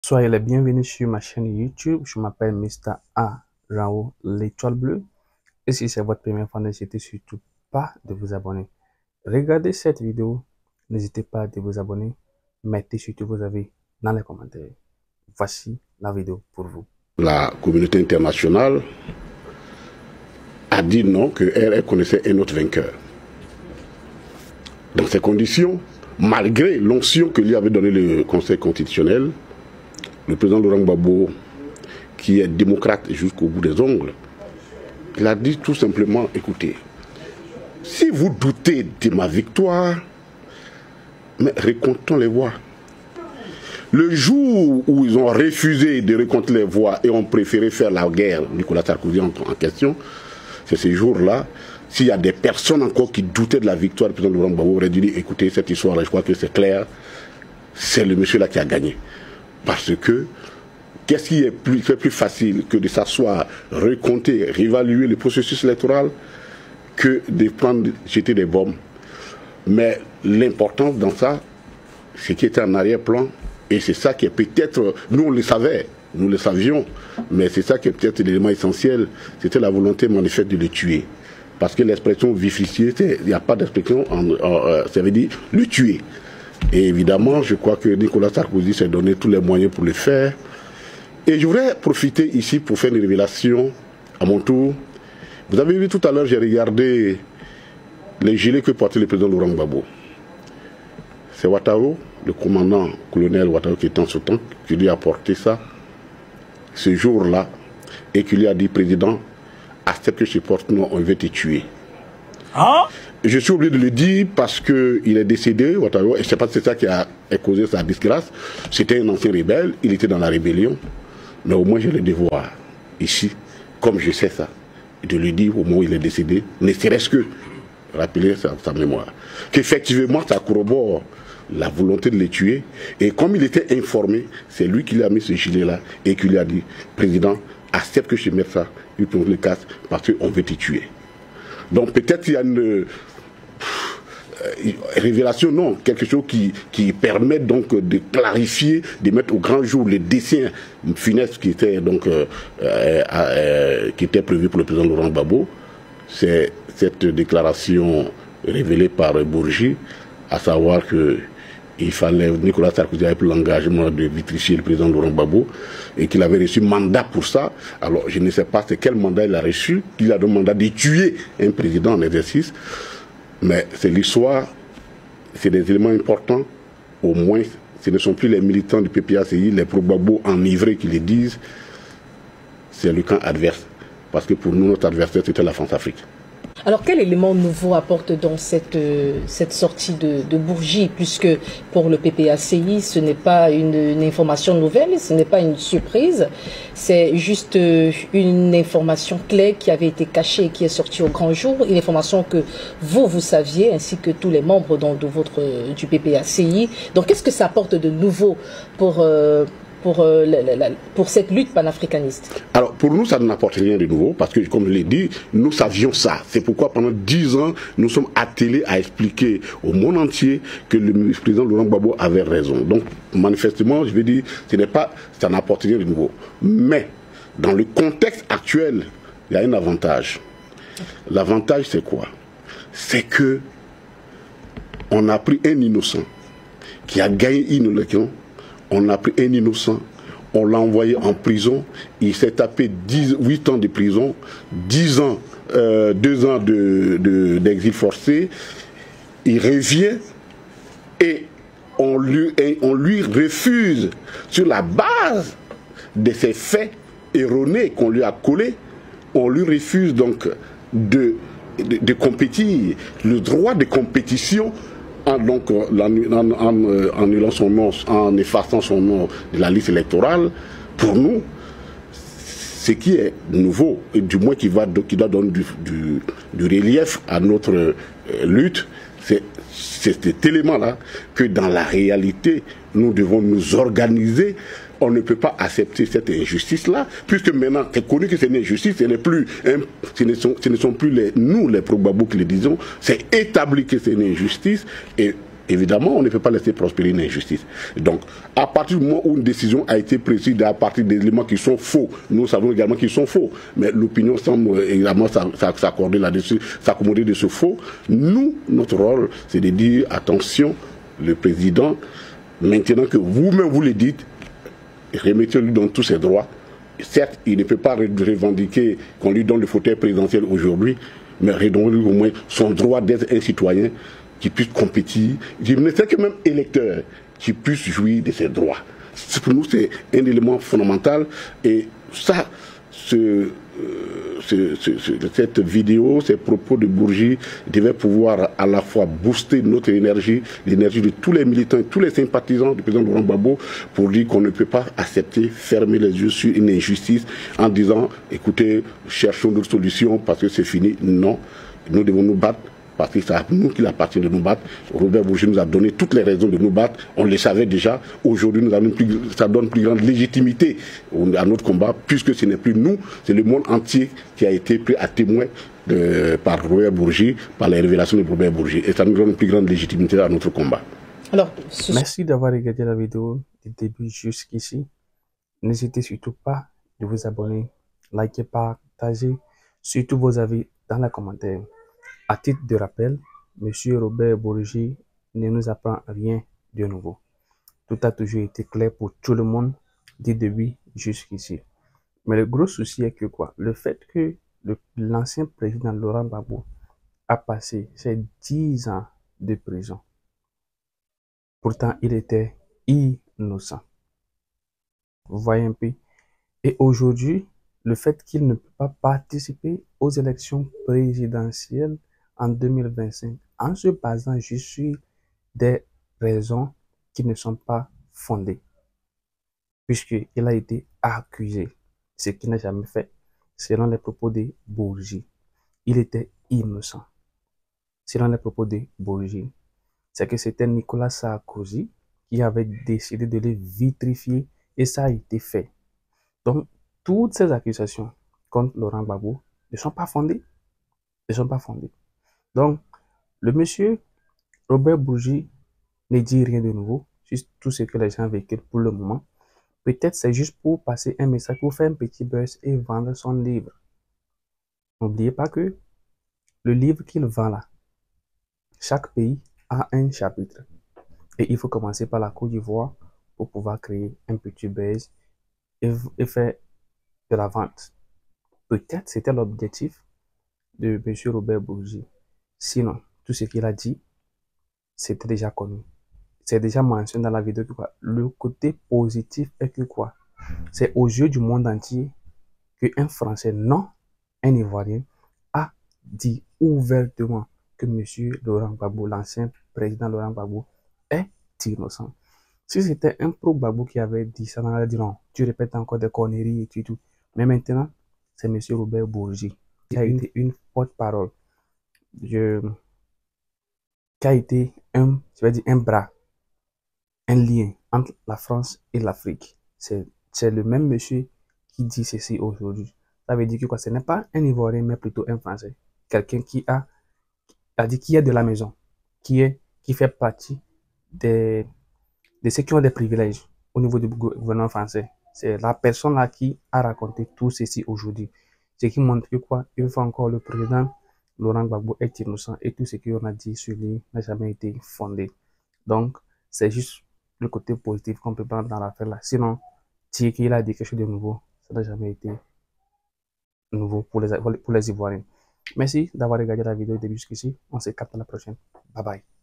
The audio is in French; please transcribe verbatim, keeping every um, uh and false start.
Soyez les bienvenus sur ma chaîne YouTube. Je m'appelle Mister A. Rao, l'étoile bleue. Et si c'est votre première fois, n'hésitez surtout pas de vous abonner. Regardez cette vidéo, n'hésitez pas de vous abonner. Mettez surtout vos avis dans les commentaires. Voici la vidéo pour vous. La communauté internationale a dit non, qu'elle connaissait un autre vainqueur. Dans ces conditions, malgré l'onction que lui avait donné le Conseil constitutionnel, le président Laurent Gbagbo, qui est démocrate jusqu'au bout des ongles, il a dit tout simplement, écoutez, si vous doutez de ma victoire, mais recomptons les voix. Le jour où ils ont refusé de recompter les voix et ont préféré faire la guerre, Nicolas Sarkozy en, en question, c'est ces jours-là, s'il y a des personnes encore qui doutaient de la victoire du président Laurent Gbagbo, auraient dit, écoutez, cette histoire-là, je crois que c'est clair, c'est le monsieur-là qui a gagné. Parce que, qu'est-ce qui est plus, fait plus facile que de s'asseoir, recompter, réévaluer le processus électoral, que de prendre, jeter des bombes. Mais l'importance dans ça, c'est qu'il était en arrière-plan, et c'est ça qui est peut-être, nous on le savait, nous le savions, mais c'est ça qui est peut-être l'élément essentiel, c'était la volonté manifeste de le tuer. Parce que l'expression vivifier, il n'y a pas d'expression, ça veut dire le tuer. Et évidemment, je crois que Nicolas Sarkozy s'est donné tous les moyens pour le faire. Et je voudrais profiter ici pour faire une révélation à mon tour. Vous avez vu tout à l'heure, j'ai regardé les gilets que portait le président Laurent Gbagbo. C'est Ouattara, le commandant colonel Ouattara qui est en ce temps, qui lui a porté ça ce jour-là et qui lui a dit, président, accepte que je porte, non, on veut te tuer. Hein? Je suis obligé de le dire parce qu'il est décédé, Ouattara, et je ne sais pas si c'est ça qui a causé sa disgrâce. C'était un ancien rebelle, il était dans la rébellion, mais au moins je le devoir ici, comme je sais ça, de lui dire au moment où il est décédé, ne serait-ce que rappeler sa, sa mémoire. Qu'effectivement, ça corrobore la volonté de les tuer, et comme il était informé, c'est lui qui lui a mis ce gilet-là, et qui lui a dit, président, accepte que je mette ça, il peut le casse, parce qu'on veut te tuer. Donc peut-être il y a une euh, révélation, non, quelque chose qui, qui permet donc de clarifier, de mettre au grand jour les dessins funestes qui étaient donc euh, euh, euh, qui étaient prévus pour le président Laurent Gbagbo. C'est cette déclaration révélée par Bourgi, à savoir que il fallait, Nicolas Sarkozy avait pris l'engagement de vitrifier le président Laurent Gbagbo et qu'il avait reçu mandat pour ça. Alors je ne sais pas c'est quel mandat il a reçu, il a le mandat de tuer un président en exercice, mais c'est l'histoire, c'est des éléments importants, au moins ce ne sont plus les militants du P P A C I, les pro-Gbagbo enivrés qui les disent, c'est le camp adverse, parce que pour nous notre adversaire c'était la France-Afrique. Alors, quel élément nouveau apporte donc cette, euh, cette sortie de, de Bourgi, puisque pour le P P A C I, ce n'est pas une, une information nouvelle, ce n'est pas une surprise, c'est juste euh, une information clé qui avait été cachée et qui est sortie au grand jour, une information que vous, vous saviez, ainsi que tous les membres donc, de votre, du P P A C I. Donc, qu'est-ce que ça apporte de nouveau pour... Euh, Pour, euh, la, la, la, pour cette lutte panafricaniste? Alors pour nous ça n'apporte rien de nouveau parce que comme je l'ai dit, nous savions ça. C'est pourquoi pendant dix ans nous sommes attelés à expliquer au monde entier que le président Laurent Gbagbo avait raison. Donc manifestement je vais dire, ce n'est pas, ça n'apporte rien de nouveau. Mais dans le contexte actuel, il y a un avantage. L'avantage c'est quoi? C'est que on a pris un innocent qui a gagné une élection. On a pris un innocent, on l'a envoyé en prison, il s'est tapé dix, huit ans de prison, dix ans, euh, deux ans de, de, d'exil forcé, il revient et on lui, et on lui refuse, sur la base de ces faits erronés qu'on lui a collés, on lui refuse donc de, de, de compétir, le droit de compétition. En, donc, en, en, en annulant son nom, en effaçant son nom de la liste électorale, pour nous, ce qui est nouveau, et du moins qui, va, qui doit donner du, du, du relief à notre euh, lutte, c'est cet élément-là que dans la réalité, nous devons nous organiser. On ne peut pas accepter cette injustice-là, puisque maintenant, c'est connu que c'est une injustice, ce, n'est plus, hein, ce, ne sont, ce ne sont plus les, nous, les pro-Gbagbo, qui le disons, c'est établi que c'est une injustice, et évidemment, on ne peut pas laisser prospérer une injustice. Donc, à partir du moment où une décision a été prise à partir d'éléments qui sont faux, nous savons également qu'ils sont faux, mais l'opinion semble également s'accorder là-dessus, s'accommoder de ce faux. Nous, notre rôle, c'est de dire, attention, le président, maintenant que vous-même vous le dites, remettez-lui dans tous ses droits. Certes, il ne peut pas revendiquer qu'on lui donne le fauteuil présidentiel aujourd'hui, mais redonne-lui au moins son droit d'être un citoyen qui puisse compétir, je ne sais que même électeur, qui puisse jouir de ses droits. Pour nous, c'est un élément fondamental. Et ça, ce, ce, ce, ce, cette vidéo, ces propos de Bourgi devaient pouvoir à la fois booster notre énergie, l'énergie de tous les militants, tous les sympathisants du président Laurent Gbagbo, pour dire qu'on ne peut pas accepter, fermer les yeux sur une injustice en disant, écoutez, cherchons d'autres solutions parce que c'est fini. Non, nous devons nous battre. Parce que c'est à nous qu'il appartient de nous battre. Robert Bourgi nous a donné toutes les raisons de nous battre. On le savait déjà. Aujourd'hui, nous avons plus, ça donne plus grande légitimité à notre combat, puisque ce n'est plus nous, c'est le monde entier qui a été pris à témoin de, par Robert Bourgi, par les révélations de Robert Bourgi. Et ça nous donne une plus grande légitimité à notre combat. Alors, ce... Merci d'avoir regardé la vidéo du début jusqu'ici. N'hésitez surtout pas de vous abonner, liker, partager, surtout vos avis dans les commentaires. À titre de rappel, M. Robert Bourgi ne nous apprend rien de nouveau. Tout a toujours été clair pour tout le monde du début jusqu'ici. Mais le gros souci est que quoi? Le fait que l'ancien président Laurent Gbagbo a passé ses dix ans de prison. Pourtant, il était innocent. Vous voyez un peu? Et aujourd'hui, le fait qu'il ne peut pas participer aux élections présidentielles en deux mille vingt-cinq, en se basant juste sur des raisons qui ne sont pas fondées, puisqu'il a été accusé, ce qu'il n'a jamais fait, selon les propos de Bourgi. Il était innocent. Selon les propos de Bourgi, c'est que c'était Nicolas Sarkozy qui avait décidé de le vitrifier et ça a été fait. Donc, toutes ces accusations contre Laurent Gbagbo ne sont pas fondées. Ne sont pas fondées. Donc, le monsieur Robert Bourgi ne dit rien de nouveau, juste tout ce que les gens véhiculent pour le moment. Peut-être c'est juste pour passer un message, pour faire un petit buzz et vendre son livre. N'oubliez pas que le livre qu'il vend là, chaque pays a un chapitre. Et il faut commencer par la Côte d'Ivoire pour pouvoir créer un petit buzz et, et faire de la vente. Peut-être c'était l'objectif de M. Robert Bourgi. Sinon, tout ce qu'il a dit, c'était déjà connu. C'est déjà mentionné dans la vidéo que quoi. Le côté positif est que quoi? C'est aux yeux du monde entier qu'un Français, non un Ivoirien, a dit ouvertement que M. Laurent Gbagbo, l'ancien président Laurent Gbagbo, est innocent. Si c'était un pro-Gbagbo qui avait dit ça, on aurait dit non, tu répètes encore des conneries et tout, tout. Mais maintenant, c'est M. Robert Bourgi qui a été une porte-parole. Je... qui a été un, je vais dire, un bras, un lien entre la France et l'Afrique. C'est le même monsieur qui dit ceci aujourd'hui. Ça veut dire que quoi, ce n'est pas un Ivoirien, mais plutôt un Français. Quelqu'un qui a, a dit qui est de la maison, qui, est, qui fait partie des, de ceux qui ont des privilèges au niveau du gouvernement français. C'est la personne là qui a raconté tout ceci aujourd'hui. Ce qui montre que quoi, une fois encore, le président Laurent Gbagbo est innocent et tout ce qu'on a dit sur lui n'a jamais été fondé. Donc, c'est juste le côté positif qu'on peut prendre dans l'affaire là. Sinon, si il a dit quelque chose de nouveau, ça n'a jamais été nouveau pour les, pour les Ivoiriens. Merci d'avoir regardé la vidéo de début jusqu'ici. On se capte à la prochaine. Bye bye.